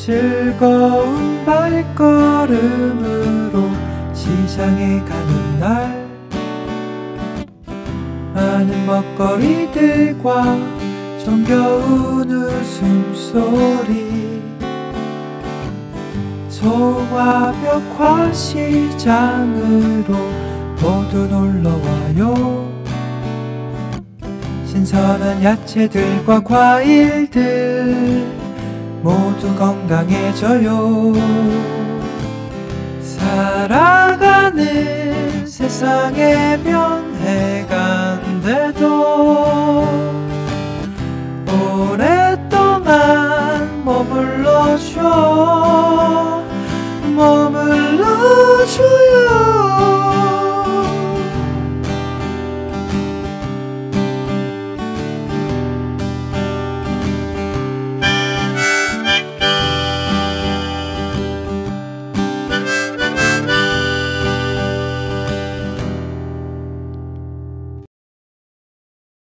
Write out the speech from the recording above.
즐거운 발걸음으로 시장에 가는 날, 많은 먹거리들과 정겨운 웃음소리, 소화벽화 시장으로 모두 놀러와요. 신선한 야채들과 과일들 모두 건강해져요. 살아가는 세상에 변해간대도